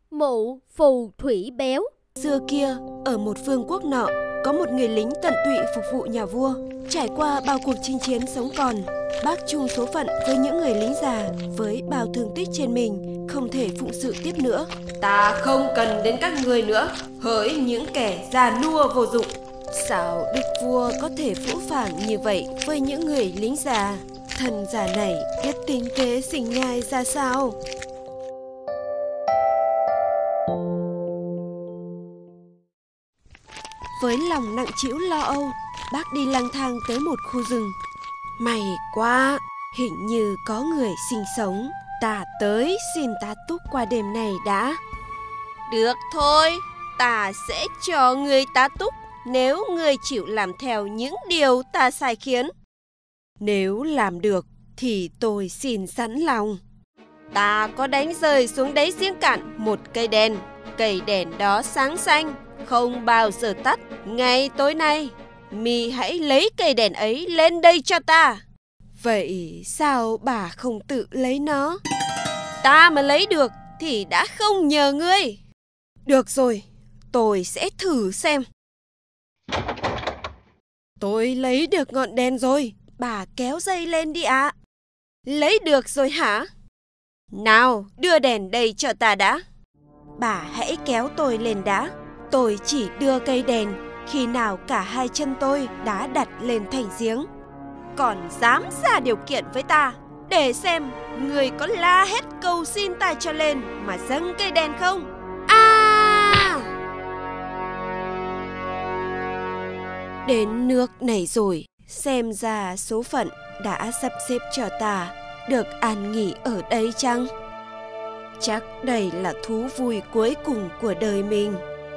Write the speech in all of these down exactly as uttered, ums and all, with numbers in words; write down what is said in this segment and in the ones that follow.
Mụ phù thủy béo. Xưa kia, ở một vương quốc nọ, có một người lính tận tụy phục vụ nhà vua. Trải qua bao cuộc chinh chiến sống còn, bác chung số phận với những người lính già, với bao thương tích trên mình, không thể phụng sự tiếp nữa. Ta không cần đến các người nữa, hỡi những kẻ già nua vô dụng. Sao đức vua có thể phũ phàng như vậy với những người lính già? Thần già này biết tính kế sinh nhai ra sao? Với lòng nặng trĩu lo âu, bác đi lang thang tới một khu rừng. May quá, hình như có người sinh sống. Ta tới xin tá túc qua đêm này đã. Được thôi, ta sẽ cho người tá túc nếu người chịu làm theo những điều ta sai khiến. Nếu làm được thì tôi xin sẵn lòng. Ta có đánh rơi xuống đáy giếng cạn một cây đèn. Cây đèn đó sáng xanh, không bao giờ tắt. Ngay tối nay, mi hãy lấy cây đèn ấy lên đây cho ta. Vậy sao bà không tự lấy nó? Ta mà lấy được thì đã không nhờ ngươi. Được rồi, tôi sẽ thử xem. Tôi lấy được ngọn đèn rồi, bà kéo dây lên đi ạ. À. Lấy được rồi hả? Nào, đưa đèn đây cho ta đã. Bà hãy kéo tôi lên đã. Tôi chỉ đưa cây đèn khi nào cả hai chân tôi đã đặt lên thành giếng. Còn dám ra điều kiện với ta, để xem người có la hét cầu xin ta cho lên mà dâng cây đèn không? À! Đến nước này rồi, xem ra số phận đã sắp xếp cho ta được an nghỉ ở đây chăng? Chắc đây là thú vui cuối cùng của đời mình.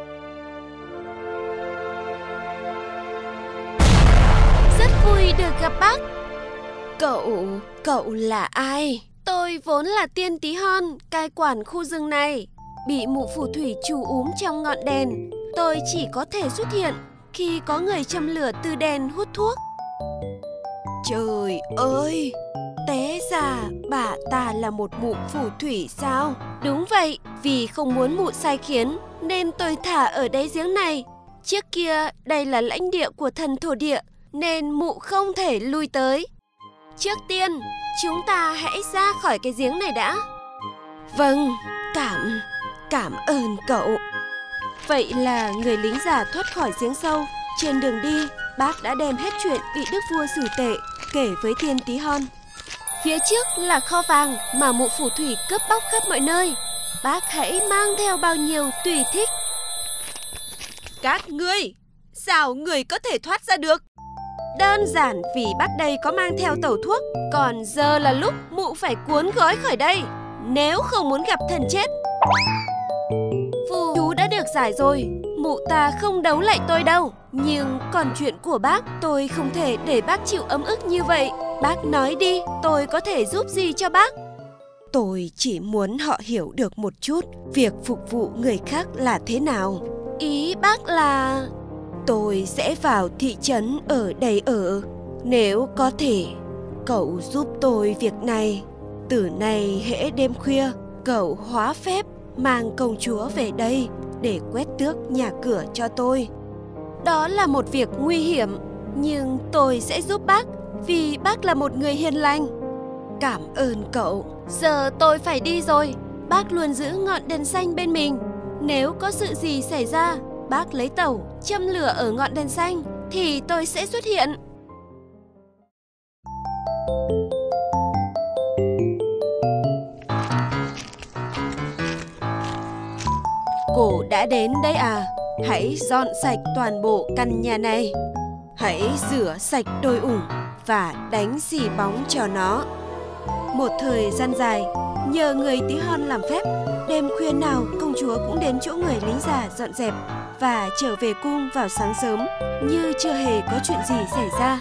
Rất vui được gặp bác. Cậu, cậu là ai? Tôi vốn là tiên tí hon, cai quản khu rừng này. Bị mụ phù thủy trù úm trong ngọn đèn. Tôi chỉ có thể xuất hiện khi có người châm lửa từ đèn hút thuốc. Trời ơi! Té ra bà ta là một mụ phù thủy sao? Đúng vậy, vì không muốn mụ sai khiến nên tôi thả ở đáy giếng này. Trước kia đây là lãnh địa của thần thổ địa nên mụ không thể lui tới. Trước tiên, chúng ta hãy ra khỏi cái giếng này đã. Vâng, cảm, cảm ơn cậu. Vậy là người lính già thoát khỏi giếng sâu. Trên đường đi, bác đã đem hết chuyện bị đức vua xử tệ kể với tiên tí hon. Phía trước là kho vàng mà mụ phù thủy cướp bóc khắp mọi nơi. Bác hãy mang theo bao nhiêu tùy thích. Các ngươi, sao người có thể thoát ra được? Đơn giản vì bác đây có mang theo tẩu thuốc. Còn giờ là lúc mụ phải cuốn gói khỏi đây, nếu không muốn gặp thần chết. Phù chú đã được giải rồi, mụ ta không đấu lại tôi đâu. Nhưng còn chuyện của bác, tôi không thể để bác chịu ấm ức như vậy. Bác nói đi, tôi có thể giúp gì cho bác? Tôi chỉ muốn họ hiểu được một chút việc phục vụ người khác là thế nào. Ý bác là... Tôi sẽ vào thị trấn ở đây ở. Nếu có thể, cậu giúp tôi việc này. Từ nay hễ đêm khuya, cậu hóa phép mang công chúa về đây để quét tước nhà cửa cho tôi. Đó là một việc nguy hiểm, nhưng tôi sẽ giúp bác vì bác là một người hiền lành. Cảm ơn cậu. Giờ tôi phải đi rồi. Bác luôn giữ ngọn đèn xanh bên mình. Nếu có sự gì xảy ra, bác lấy tẩu châm lửa ở ngọn đèn xanh thì tôi sẽ xuất hiện. Cô đã đến đấy à? Hãy dọn sạch toàn bộ căn nhà này. Hãy rửa sạch đôi ủng và đánh xì bóng cho nó. Một thời gian dài, nhờ người tí hon làm phép, đêm khuya nào công chúa cũng đến chỗ người lính già dọn dẹp và trở về cung vào sáng sớm như chưa hề có chuyện gì xảy ra.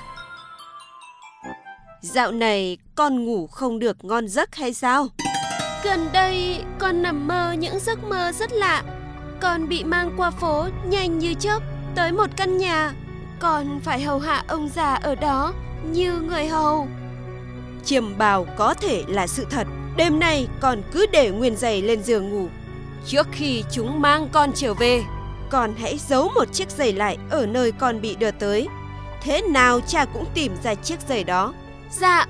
Dạo này con ngủ không được ngon giấc hay sao? Gần đây con nằm mơ những giấc mơ rất lạ. Con bị mang qua phố nhanh như chớp tới một căn nhà. Con phải hầu hạ ông già ở đó như người hầu. Chiêm bào có thể là sự thật. Đêm nay con cứ để nguyên giày lên giường ngủ. trước khi chúng mang con trở về. Con hãy giấu một chiếc giày lại ở nơi con bị đưa tới. Thế nào cha cũng tìm ra chiếc giày đó. Dạ.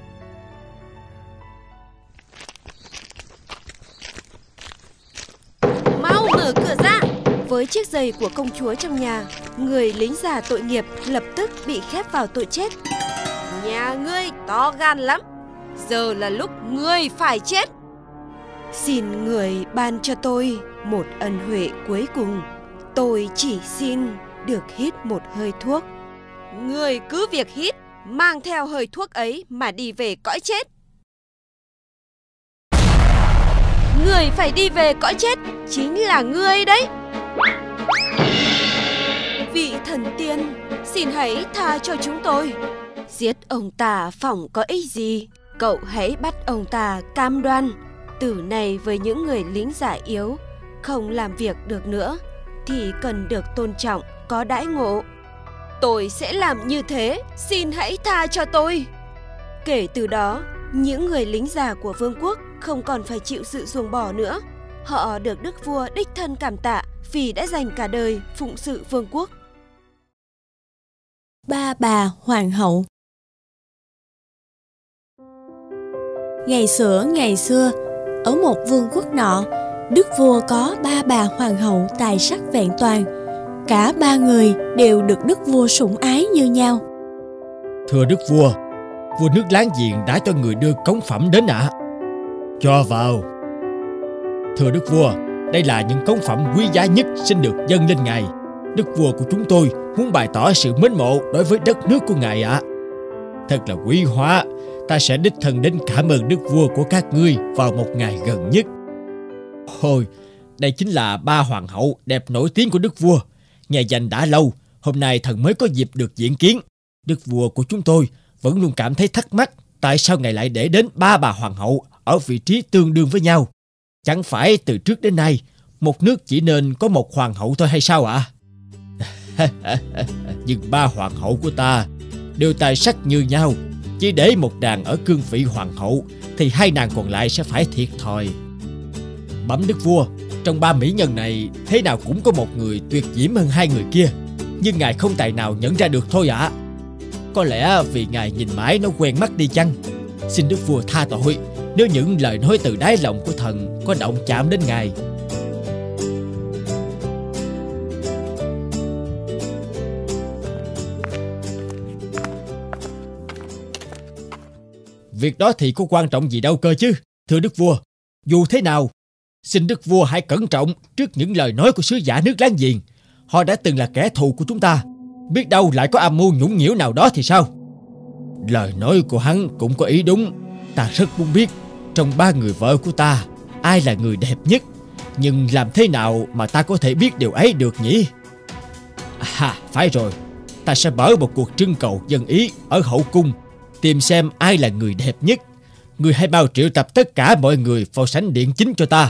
Mau mở cửa ra. Với chiếc giày của công chúa trong nhà, người lính già tội nghiệp lập tức bị khép vào tội chết. Nhà ngươi to gan lắm. Giờ là lúc ngươi phải chết. Xin người ban cho tôi một ân huệ cuối cùng. Tôi chỉ xin được hít một hơi thuốc. Ngươi cứ việc hít, mang theo hơi thuốc ấy mà đi về cõi chết. Người phải đi về cõi chết chính là ngươi đấy. Vị thần tiên, xin hãy tha cho chúng tôi. Giết ông ta phỏng có ích gì. Cậu hãy bắt ông ta cam đoan từ nay với những người lính già yếu không làm việc được nữa thì cần được tôn trọng, có đãi ngộ. Tôi sẽ làm như thế, xin hãy tha cho tôi. Kể từ đó, những người lính già của vương quốc không còn phải chịu sự ruồng bỏ nữa. Họ được đức vua đích thân cảm tạ vì đã dành cả đời phụng sự vương quốc. Ba bà hoàng hậu. Ngày xưa ngày xưa, ở một vương quốc nọ, đức vua có ba bà hoàng hậu tài sắc vẹn toàn. Cả ba người đều được đức vua sủng ái như nhau. Thưa đức vua, vua nước láng giềng đã cho người đưa cống phẩm đến ạ. À. Cho vào. Thưa đức vua, đây là những cống phẩm quý giá nhất xin được dâng lên ngài. Đức vua của chúng tôi muốn bày tỏ sự mến mộ đối với đất nước của ngài ạ. À. Thật là quý hóa, ta sẽ đích thân đến cảm ơn đức vua của các ngươi vào một ngày gần nhất. Ôi, đây chính là ba hoàng hậu đẹp nổi tiếng của đức vua. Nghe danh đã lâu, hôm nay thần mới có dịp được diện kiến. Đức vua của chúng tôi vẫn luôn cảm thấy thắc mắc tại sao ngài lại để đến ba bà hoàng hậu ở vị trí tương đương với nhau. Chẳng phải từ trước đến nay một nước chỉ nên có một hoàng hậu thôi hay sao ạ? À? Nhưng ba hoàng hậu của ta đều tài sắc như nhau. Chỉ để một đàn ở cương vị hoàng hậu thì hai nàng còn lại sẽ phải thiệt thòi. Bẩm đức vua, trong ba mỹ nhân này thế nào cũng có một người tuyệt diễm hơn hai người kia, nhưng ngài không tài nào nhận ra được thôi ạ. À. Có lẽ vì ngài nhìn mãi nó quen mắt đi chăng? Xin đức vua tha tội nếu những lời nói từ đáy lòng của thần có động chạm đến ngài. Việc đó thì có quan trọng gì đâu cơ chứ, thưa đức vua. Dù thế nào, xin đức vua hãy cẩn trọng trước những lời nói của sứ giả nước láng giềng. Họ đã từng là kẻ thù của chúng ta, biết đâu lại có âm mưu nhũng nhiễu nào đó thì sao? Lời nói của hắn cũng có ý đúng. Ta rất muốn biết trong ba người vợ của ta ai là người đẹp nhất, nhưng làm thế nào mà ta có thể biết điều ấy được nhỉ? À, phải rồi, ta sẽ mở một cuộc trưng cầu dân ý ở hậu cung, tìm xem ai là người đẹp nhất. Người hãy bao triệu tập tất cả mọi người vào sảnh điện chính cho ta.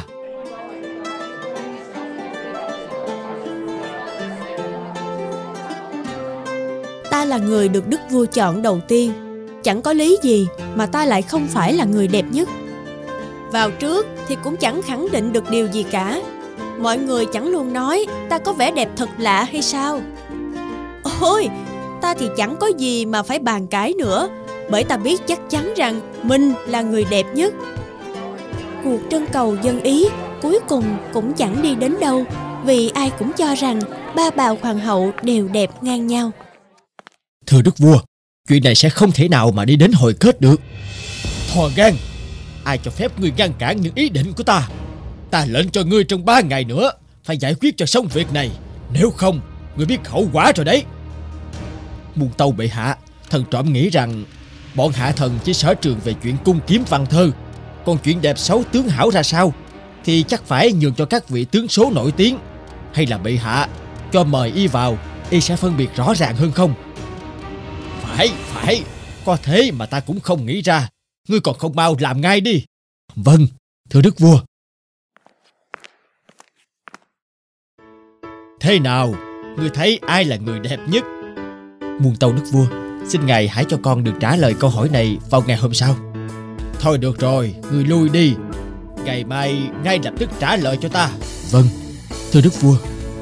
Ta là người được đức vua chọn đầu tiên. Chẳng có lý gì mà ta lại không phải là người đẹp nhất. Vào trước thì cũng chẳng khẳng định được điều gì cả. Mọi người chẳng luôn nói ta có vẻ đẹp thật lạ hay sao? Ôi, ta thì chẳng có gì mà phải bàn cãi nữa, bởi ta biết chắc chắn rằng mình là người đẹp nhất. Cuộc trưng cầu dân ý cuối cùng cũng chẳng đi đến đâu, vì ai cũng cho rằng ba bà hoàng hậu đều đẹp ngang nhau. Thưa đức vua, chuyện này sẽ không thể nào mà đi đến hồi kết được. Thò gan, ai cho phép ngươi ngăn cản những ý định của ta? Ta lệnh cho ngươi trong ba ngày nữa phải giải quyết cho xong việc này, nếu không ngươi biết hậu quả rồi đấy. Muôn tâu bệ hạ, thần trộm nghĩ rằng bọn hạ thần chỉ sở trường về chuyện cung kiếm văn thơ, còn chuyện đẹp xấu tướng hảo ra sao thì chắc phải nhường cho các vị tướng số nổi tiếng. Hay là bệ hạ cho mời y vào, y sẽ phân biệt rõ ràng hơn không? Phải, phải, có thế mà ta cũng không nghĩ ra. Ngươi còn không mau làm ngay đi. Vâng, thưa đức vua. Thế nào, ngươi thấy ai là người đẹp nhất? Muôn tâu đức vua, xin ngài hãy cho con được trả lời câu hỏi này vào ngày hôm sau. Thôi được rồi, ngươi lui đi. Ngày mai ngay lập tức trả lời cho ta. Vâng, thưa đức vua.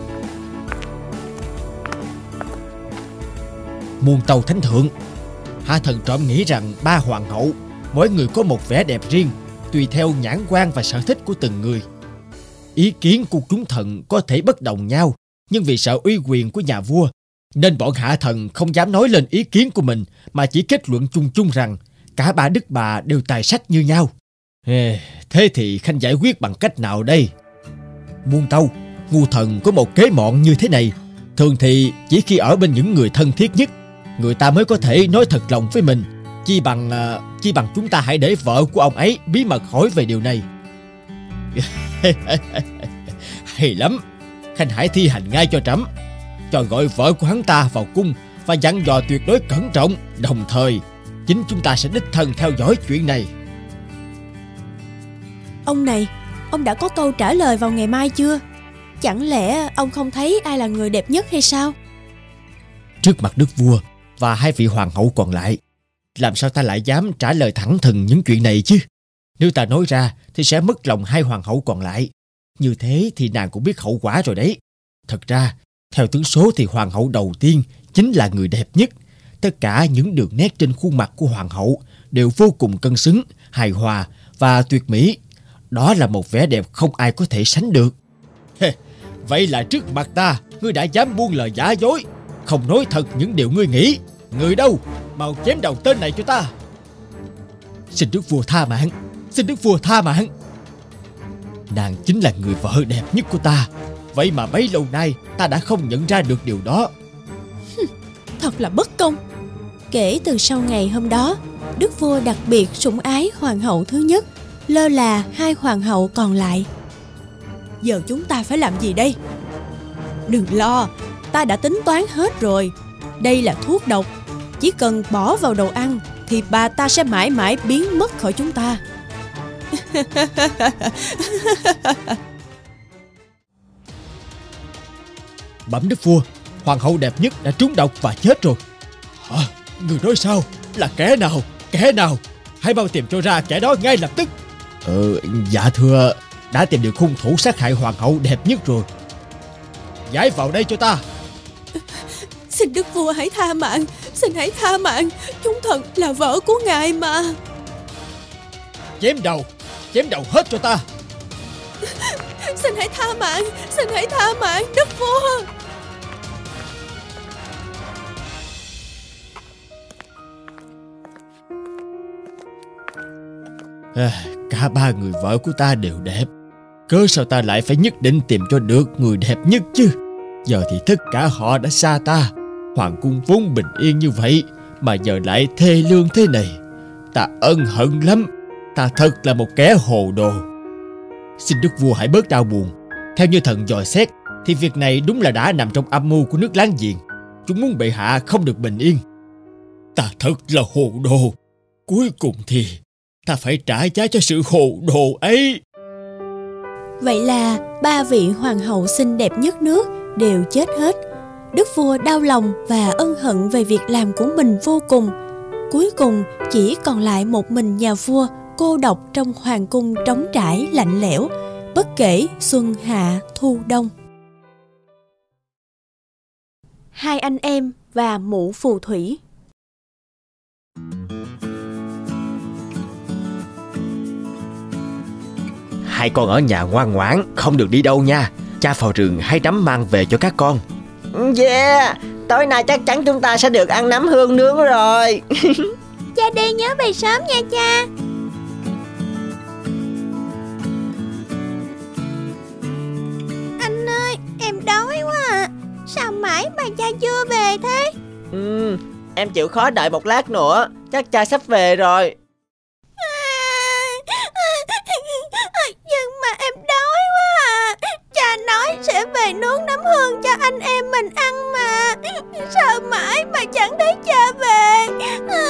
Muôn tâu thánh thượng, hạ thần trộm nghĩ rằng ba hoàng hậu mỗi người có một vẻ đẹp riêng, tùy theo nhãn quan và sở thích của từng người. Ý kiến của chúng thần có thể bất đồng nhau, nhưng vì sợ uy quyền của nhà vua nên bọn hạ thần không dám nói lên ý kiến của mình, mà chỉ kết luận chung chung rằng cả ba đức bà đều tài sắc như nhau. Ê, thế thì khanh giải quyết bằng cách nào đây? Muôn tâu, ngu thần có một kế mọn như thế này. Thường thì chỉ khi ở bên những người thân thiết nhất, người ta mới có thể nói thật lòng với mình. Chi bằng uh, chi bằng chúng ta hãy để vợ của ông ấy bí mật hỏi về điều này. Hay lắm, khanh hãy thi hành ngay cho trẫm. Cho gọi vợ của hắn ta vào cung và dặn dò tuyệt đối cẩn trọng. Đồng thời chính chúng ta sẽ đích thân theo dõi chuyện này. Ông này, ông đã có câu trả lời vào ngày mai chưa? Chẳng lẽ ông không thấy ai là người đẹp nhất hay sao? Trước mặt đức vua và hai vị hoàng hậu còn lại, làm sao ta lại dám trả lời thẳng thừng những chuyện này chứ? Nếu ta nói ra thì sẽ mất lòng hai hoàng hậu còn lại. Như thế thì nàng cũng biết hậu quả rồi đấy. Thật ra, theo tướng số thì hoàng hậu đầu tiên chính là người đẹp nhất. Tất cả những đường nét trên khuôn mặt của hoàng hậu đều vô cùng cân xứng, hài hòa và tuyệt mỹ. Đó là một vẻ đẹp không ai có thể sánh được. Vậy là trước mặt ta, ngươi đã dám buông lời giả dối, không nói thật những điều ngươi nghĩ. Người đâu? Mau chém đầu tên này cho ta. Xin đức vua tha mạng, xin đức vua tha mạng. Nàng chính là người vợ đẹp nhất của ta. Vậy mà bấy lâu nay ta đã không nhận ra được điều đó. Thật là bất công. Kể từ sau ngày hôm đó, đức vua đặc biệt sủng ái hoàng hậu thứ nhất, lơ là hai hoàng hậu còn lại. Giờ chúng ta phải làm gì đây? Đừng lo, ta đã tính toán hết rồi. Đây là thuốc độc, chỉ cần bỏ vào đồ ăn thì bà ta sẽ mãi mãi biến mất khỏi chúng ta. Bẩm đức vua, hoàng hậu đẹp nhất đã trúng độc và chết rồi. Hả? Người nói sao? Là kẻ nào? Kẻ nào? Hãy mau tìm cho ra kẻ đó ngay lập tức. Ừ, dạ thưa, đã tìm được hung thủ sát hại hoàng hậu đẹp nhất rồi. Giải vào đây cho ta. Xin đức vua hãy tha mạng, xin hãy tha mạng. Chúng thần là vợ của ngài mà. Chém đầu, chém đầu hết cho ta. Xin hãy tha mạng, xin hãy tha mạng đức vua. À, cả ba người vợ của ta đều đẹp, cớ sao ta lại phải nhất định tìm cho được người đẹp nhất chứ? Giờ thì tất cả họ đã xa ta. Hoàng cung vốn bình yên như vậy mà giờ lại thê lương thế này. Ta ân hận lắm. Ta thật là một kẻ hồ đồ. Xin đức vua hãy bớt đau buồn. Theo như thần dò xét thì việc này đúng là đã nằm trong âm mưu của nước láng giềng. Chúng muốn bệ hạ không được bình yên. Ta thật là hồ đồ. Cuối cùng thì ta phải trả giá cho sự hồ đồ ấy. Vậy là ba vị hoàng hậu xinh đẹp nhất nước đều chết hết. Đức vua đau lòng và ân hận về việc làm của mình vô cùng. Cuối cùng chỉ còn lại một mình nhà vua cô độc trong hoàng cung trống trải lạnh lẽo, bất kể xuân hạ thu đông. Hai anh em và mụ phù thủy. Hai con ở nhà ngoan ngoãn, không được đi đâu nha. Cha vào rừng hái nấm mang về cho các con. Yeah, tối nay chắc chắn chúng ta sẽ được ăn nấm hương nướng rồi. Cha đi nhớ về sớm nha cha. Anh ơi, em đói quá à. Sao mãi mà cha chưa về thế? Ừ, em chịu khó đợi một lát nữa, chắc cha sắp về rồi. Nhưng mà em đói quá à. Cha nói sẽ về nướng nấm hương cho anh em mình ăn mà. Sao mãi mà chẳng thấy cha về à...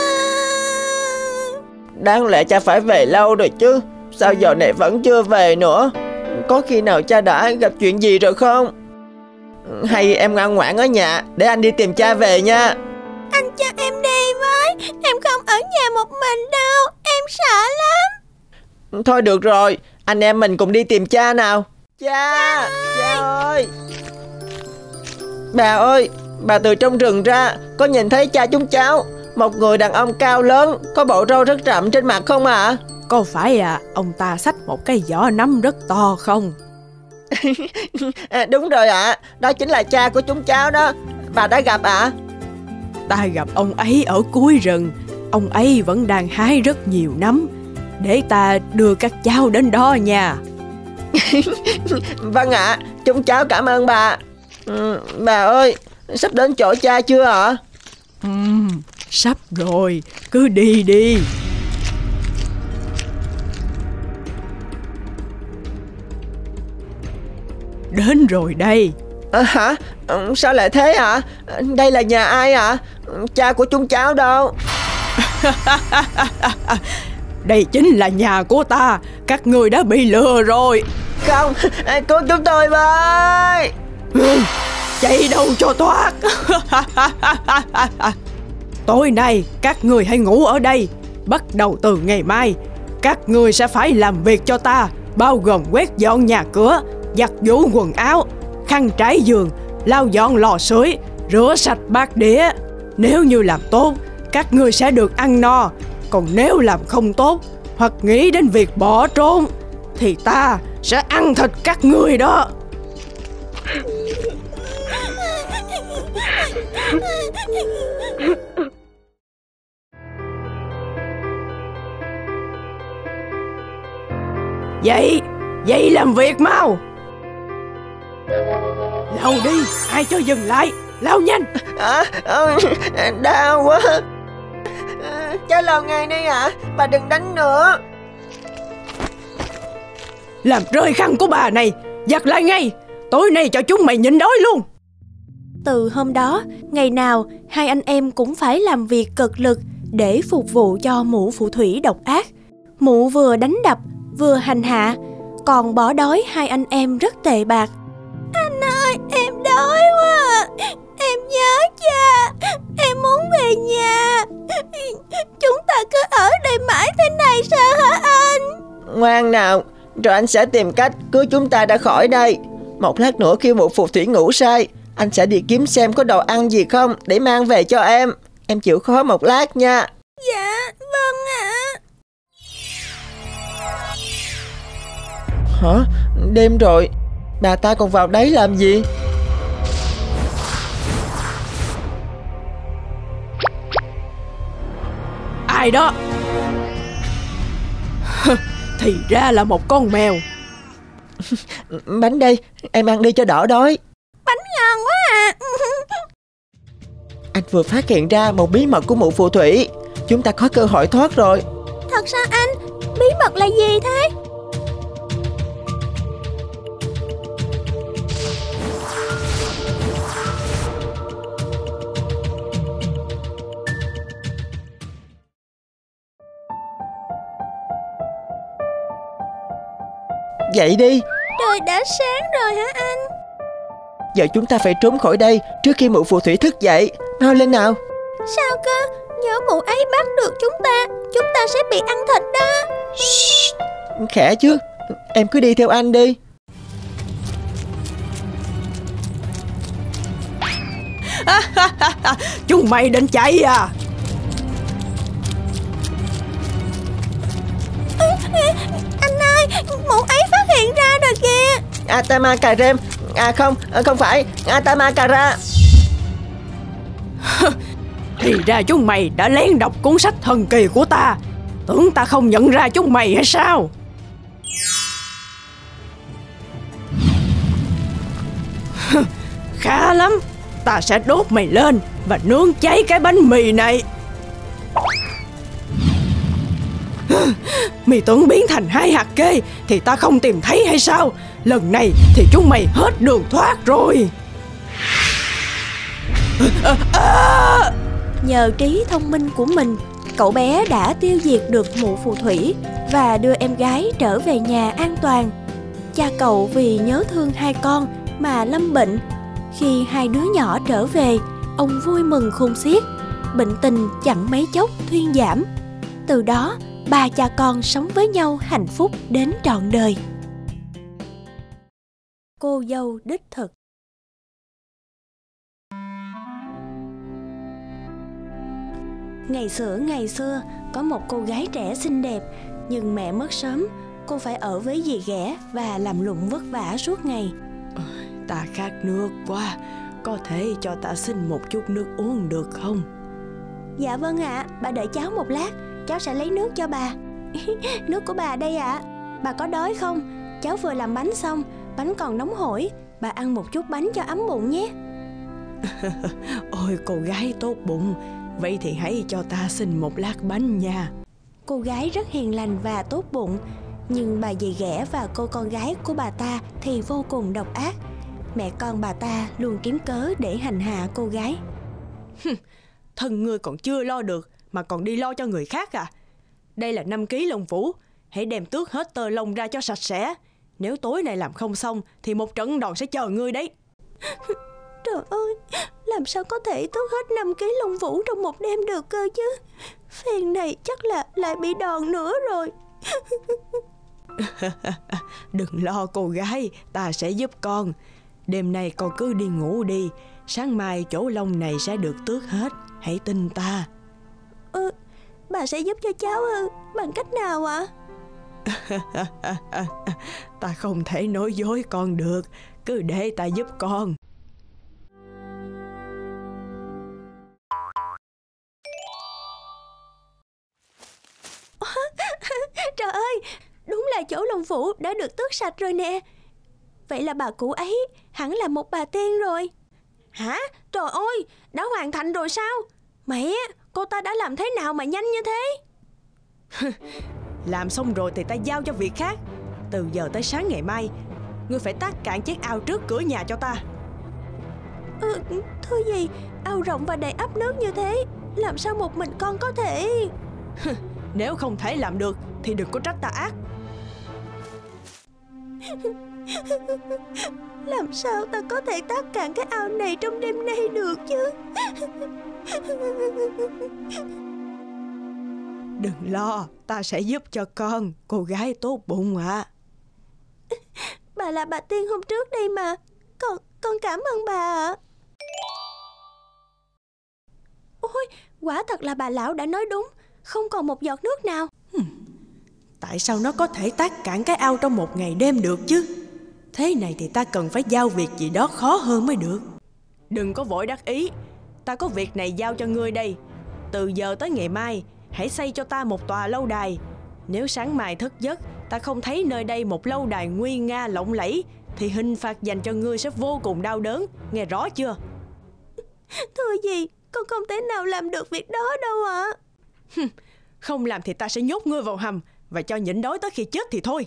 Đáng lẽ cha phải về lâu rồi chứ. Sao giờ này vẫn chưa về nữa? Có khi nào cha đã gặp chuyện gì rồi không? Hay em ngoan ngoãn ở nhà để anh đi tìm cha về nha. Anh cho em đi với. Em không ở nhà một mình đâu. Em sợ lắm. Thôi được rồi, anh em mình cùng đi tìm cha nào. Cha, cha, cha ơi. Bà ơi, bà từ trong rừng ra, có nhìn thấy cha chúng cháu, một người đàn ông cao lớn, có bộ râu rất rậm trên mặt không ạ? À? Có phải à, ông ta xách một cái giỏ nấm rất to không? À, đúng rồi ạ, à. Đó chính là cha của chúng cháu đó. Bà đã gặp ạ? À? Ta gặp ông ấy ở cuối rừng. Ông ấy vẫn đang hái rất nhiều nấm. Để ta đưa các cháu đến đó nha. Vâng ạ, à, chúng cháu cảm ơn bà. ừ, Bà ơi, sắp đến chỗ cha chưa ạ? À? Ừ, sắp rồi, cứ đi đi. Đến rồi đây. À, hả? Sao lại thế hả? Đây là nhà ai ạ? À? Cha của chúng cháu đâu? Đây chính là nhà của ta. Các người đã bị lừa rồi. Không, cứu chúng tôi với. Chạy đâu cho thoát. Tối nay các người hãy ngủ ở đây. Bắt đầu từ ngày mai, các người sẽ phải làm việc cho ta, bao gồm quét dọn nhà cửa, giặt giũ quần áo, khăn trải giường, lau dọn lò sưởi, rửa sạch bát đĩa. Nếu như làm tốt, các ngươi sẽ được ăn no. Còn nếu làm không tốt hoặc nghĩ đến việc bỏ trốn thì ta sẽ ăn thịt các ngươi đó. Dậy, dậy làm việc mau. Lau đi, ai cho dừng lại, lau nhanh. À, à, đau quá. À, cháu lau ngay đi ạ, à. Bà đừng đánh nữa. Làm rơi khăn của bà này, giặt lại ngay. Tối nay cho chúng mày nhịn đói luôn. Từ hôm đó, ngày nào hai anh em cũng phải làm việc cực lực để phục vụ cho mụ phù thủy độc ác. Mụ vừa đánh đập, vừa hành hạ, còn bỏ đói hai anh em rất tệ bạc. Anh ơi, em đói quá. Em nhớ cha. Em muốn về nhà. Chúng ta cứ ở đây mãi thế này sao hả anh? Ngoan nào, rồi anh sẽ tìm cách cứu chúng ta ra khỏi đây. Một lát nữa khi mụ phù thủy ngủ say, anh sẽ đi kiếm xem có đồ ăn gì không để mang về cho em. Em chịu khó một lát nha. Dạ, vâng ạ. Hả? Đêm rồi, bà ta còn vào đấy làm gì? Ai đó? Thì ra là một con mèo. Bánh đây, em ăn đi cho đỡ đói. Bánh ngon quá à. Anh vừa phát hiện ra một bí mật của mụ phù thủy. Chúng ta có cơ hội thoát rồi. Thật sao anh? Bí mật là gì thế? Dậy đi. Trời đã sáng rồi hả anh? Giờ chúng ta phải trốn khỏi đây trước khi mụ phù thủy thức dậy. Mau lên nào. Sao cơ? Nhớ mụ ấy bắt được chúng ta, chúng ta sẽ bị ăn thịt đó. Shhh, khẽ chứ. Em cứ đi theo anh đi. Chúng mày định chạy à? Anh ơi, mụ ấy phát hiện ra rồi kìa. Atama Karem. À không, không phải Atama Kara. Thì ra chúng mày đã lén đọc cuốn sách thần kỳ của ta. Tưởng ta không nhận ra chúng mày hay sao? Khá lắm. Ta sẽ đốt mày lên và nướng cháy cái bánh mì này. Mày tưởng biến thành hai hạt kê thì ta không tìm thấy hay sao? Lần này thì chúng mày hết đường thoát rồi. Nhờ trí thông minh của mình, cậu bé đã tiêu diệt được mụ phù thủy và đưa em gái trở về nhà an toàn. Cha cậu vì nhớ thương hai con mà lâm bệnh. Khi hai đứa nhỏ trở về, ông vui mừng khôn xiết. Bệnh tình chẳng mấy chốc thuyên giảm. Từ đó, ba cha con sống với nhau hạnh phúc đến trọn đời. Cô dâu đích thực. Ngày xưa ngày xưa có một cô gái trẻ xinh đẹp, nhưng mẹ mất sớm. Cô phải ở với dì ghẻ và làm lụng vất vả suốt ngày. Ta khát nước quá, có thể cho ta xin một chút nước uống được không? Dạ vâng ạ, à, bà đợi cháu một lát, cháu sẽ lấy nước cho bà. Nước của bà đây ạ. À. Bà có đói không? Cháu vừa làm bánh xong, bánh còn nóng hổi. Bà ăn một chút bánh cho ấm bụng nhé. Ôi cô gái tốt bụng, vậy thì hãy cho ta xin một lát bánh nha. Cô gái rất hiền lành và tốt bụng, nhưng bà dì ghẻ và cô con gái của bà ta thì vô cùng độc ác. Mẹ con bà ta luôn kiếm cớ để hành hạ cô gái. Thân ngươi còn chưa lo được mà còn đi lo cho người khác à? Đây là năm ký lông vũ, hãy đem tước hết tơ lông ra cho sạch sẽ. Nếu tối nay làm không xong thì một trận đòn sẽ chờ ngươi đấy. Trời ơi, làm sao có thể tước hết năm ký lông vũ trong một đêm được cơ chứ? Phen này chắc là lại bị đòn nữa rồi. Đừng lo cô gái, ta sẽ giúp con. Đêm nay con cứ đi ngủ đi, sáng mai chỗ lông này sẽ được tước hết, hãy tin ta. Ừ, bà sẽ giúp cho cháu ư? Bằng cách nào ạ? Ta không thể nói dối con được, cứ để ta giúp con. Trời ơi, đúng là chỗ lông vũ đã được tước sạch rồi nè. Vậy là bà cụ ấy hẳn là một bà tiên rồi. Hả? Trời ơi, đã hoàn thành rồi sao? Mẹ, cô ta đã làm thế nào mà nhanh như thế? Làm xong rồi thì ta giao cho việc khác. Từ giờ tới sáng ngày mai, ngươi phải tát cạn chiếc ao trước cửa nhà cho ta. Ừ, thưa gì, ao rộng và đầy ắp nước như thế, làm sao một mình con có thể... Nếu không thể làm được thì đừng có trách ta ác. Làm sao ta có thể tát cạn cái ao này trong đêm nay được chứ? Đừng lo, ta sẽ giúp cho con, cô gái tốt bụng ạ. À. Bà là bà tiên hôm trước đây mà. Con, con cảm ơn bà ạ. Ôi, quả thật là bà lão đã nói đúng. Không còn một giọt nước nào. Tại sao nó có thể tát cạn cái ao trong một ngày đêm được chứ? Thế này thì ta cần phải giao việc gì đó khó hơn mới được. Đừng có vội đắc ý, ta có việc này giao cho ngươi đây. Từ giờ tới ngày mai, hãy xây cho ta một tòa lâu đài. Nếu sáng mai thức giấc, ta không thấy nơi đây một lâu đài nguy nga lộng lẫy, thì hình phạt dành cho ngươi sẽ vô cùng đau đớn. Nghe rõ chưa? Thưa gì, con không thể nào làm được việc đó đâu ạ. À. Không làm thì ta sẽ nhốt ngươi vào hầm và cho nhịn đói tới khi chết thì thôi.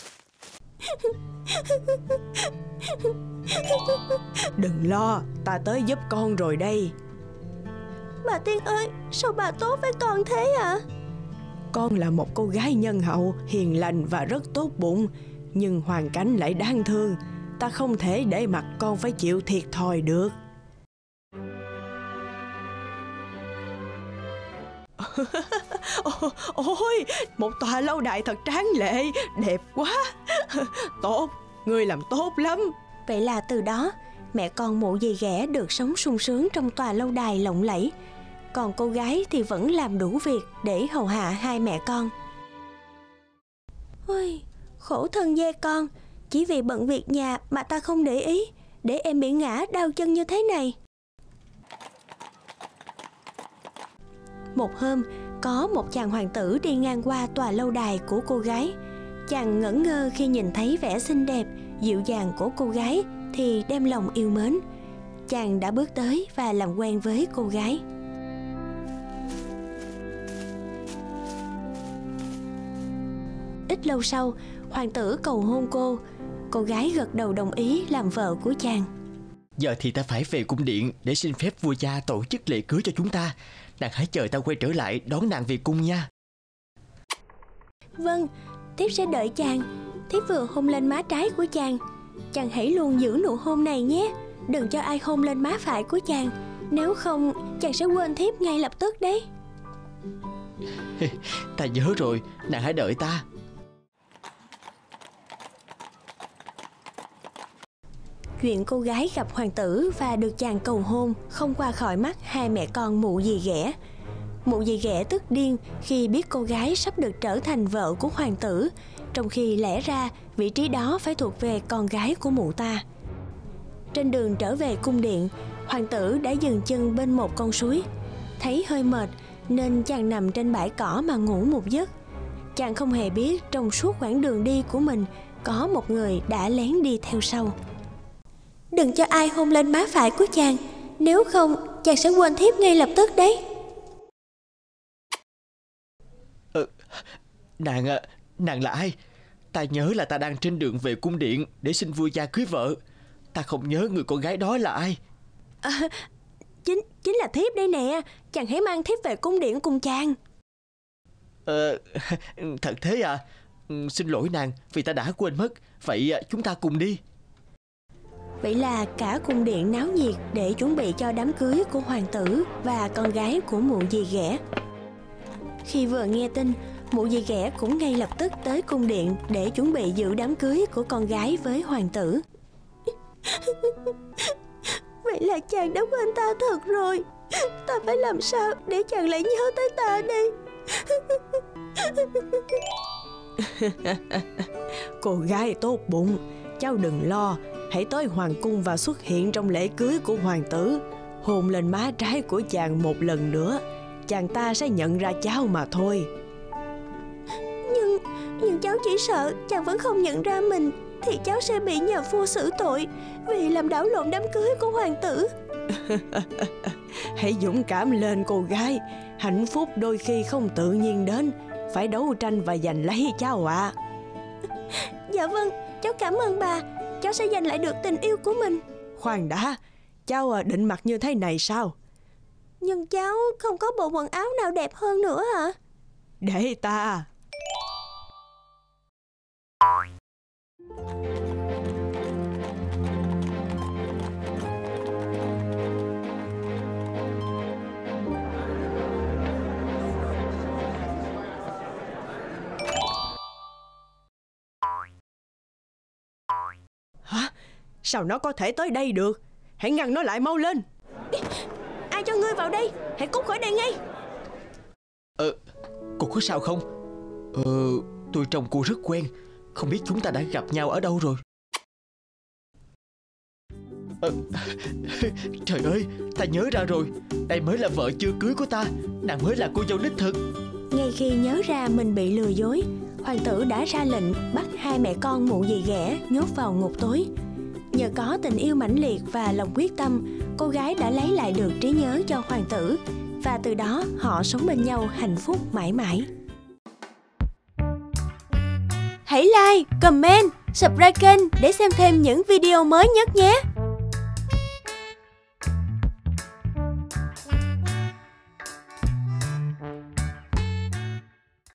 Đừng lo, ta tới giúp con rồi đây. Bà tiên ơi, sao bà tốt với con thế ạ? À? Con là một cô gái nhân hậu, hiền lành và rất tốt bụng, nhưng hoàn cảnh lại đáng thương. Ta không thể để mặc con phải chịu thiệt thòi được. Ôi, một tòa lâu đài thật tráng lệ, đẹp quá. Tốt, ngươi làm tốt lắm. Vậy là từ đó, mẹ con mụ dì ghẻ được sống sung sướng trong tòa lâu đài lộng lẫy. Còn cô gái thì vẫn làm đủ việc để hầu hạ hai mẹ con. Ôi, khổ thân dê con, chỉ vì bận việc nhà mà ta không để ý, để em bị ngã đau chân như thế này. Một hôm, có một chàng hoàng tử đi ngang qua tòa lâu đài của cô gái. Chàng ngẩn ngơ khi nhìn thấy vẻ xinh đẹp, dịu dàng của cô gái thì đem lòng yêu mến. Chàng đã bước tới và làm quen với cô gái. Ít lâu sau, hoàng tử cầu hôn cô. Cô gái gật đầu đồng ý làm vợ của chàng. Giờ thì ta phải về cung điện để xin phép vua cha tổ chức lễ cưới cho chúng ta. Nàng hãy chờ ta quay trở lại đón nàng về cung nha. Vâng, thiếp sẽ đợi chàng. Thiếp vừa hôn lên má trái của chàng. Chàng hãy luôn giữ nụ hôn này nhé. Đừng cho ai hôn lên má phải của chàng. Nếu không, chàng sẽ quên thiếp ngay lập tức đấy. Ta nhớ rồi, nàng hãy đợi ta. Chuyện cô gái gặp hoàng tử và được chàng cầu hôn không qua khỏi mắt hai mẹ con mụ dì ghẻ. Mụ dì ghẻ tức điên khi biết cô gái sắp được trở thành vợ của hoàng tử, trong khi lẽ ra vị trí đó phải thuộc về con gái của mụ ta. Trên đường trở về cung điện, hoàng tử đã dừng chân bên một con suối. Thấy hơi mệt nên chàng nằm trên bãi cỏ mà ngủ một giấc. Chàng không hề biết trong suốt quãng đường đi của mình có một người đã lén đi theo sau. Đừng cho ai hôn lên má phải của chàng, nếu không chàng sẽ quên thiếp ngay lập tức đấy. Ừ, nàng à, nàng là ai? Ta nhớ là ta đang trên đường về cung điện để xin vua cha cưới vợ. Ta không nhớ người con gái đó là ai. À, chính chính là thiếp đây nè. Chàng hãy mang thiếp về cung điện cùng chàng. Ờ, thật thế à? Xin lỗi nàng vì ta đã quên mất. Vậy chúng ta cùng đi. Vậy là cả cung điện náo nhiệt để chuẩn bị cho đám cưới của hoàng tử và con gái của mụ dì ghẻ. Khi vừa nghe tin, mụ dì ghẻ cũng ngay lập tức tới cung điện để chuẩn bị dự đám cưới của con gái với hoàng tử. Vậy là chàng đã quên ta thật rồi. Ta phải làm sao để chàng lại nhớ tới ta đây? Cô gái tốt bụng, cháu đừng lo. Hãy tới hoàng cung và xuất hiện trong lễ cưới của hoàng tử. Hôn lên má trái của chàng một lần nữa, chàng ta sẽ nhận ra cháu mà thôi. Nhưng, nhưng cháu chỉ sợ chàng vẫn không nhận ra mình thì cháu sẽ bị nhà vua xử tội vì làm đảo lộn đám cưới của hoàng tử. Hãy dũng cảm lên cô gái. Hạnh phúc đôi khi không tự nhiên đến, phải đấu tranh và giành lấy cháu ạ. À. Dạ vâng, cháu cảm ơn bà. Cháu sẽ giành lại được tình yêu của mình. Khoan đã, cháu định mặc như thế này sao? Nhưng cháu không có bộ quần áo nào đẹp hơn nữa hả? Để ta. Hả? Sao nó có thể tới đây được? Hãy ngăn nó lại, mau lên. Ai cho ngươi vào đây? Hãy cút khỏi đây ngay. Ờ, cô có sao không? Ờ, tôi trông cô rất quen. Không biết chúng ta đã gặp nhau ở đâu rồi. Ờ, trời ơi, ta nhớ ra rồi. Đây mới là vợ chưa cưới của ta. Nàng mới là cô dâu đích thực. Ngay khi nhớ ra mình bị lừa dối, hoàng tử đã ra lệnh bắt hai mẹ con mụ dì ghẻ nhốt vào ngục tối. Nhờ có tình yêu mãnh liệt và lòng quyết tâm, cô gái đã lấy lại được trí nhớ cho hoàng tử, và từ đó họ sống bên nhau hạnh phúc mãi mãi. Hãy like, comment, subscribe kênh để xem thêm những video mới nhất nhé!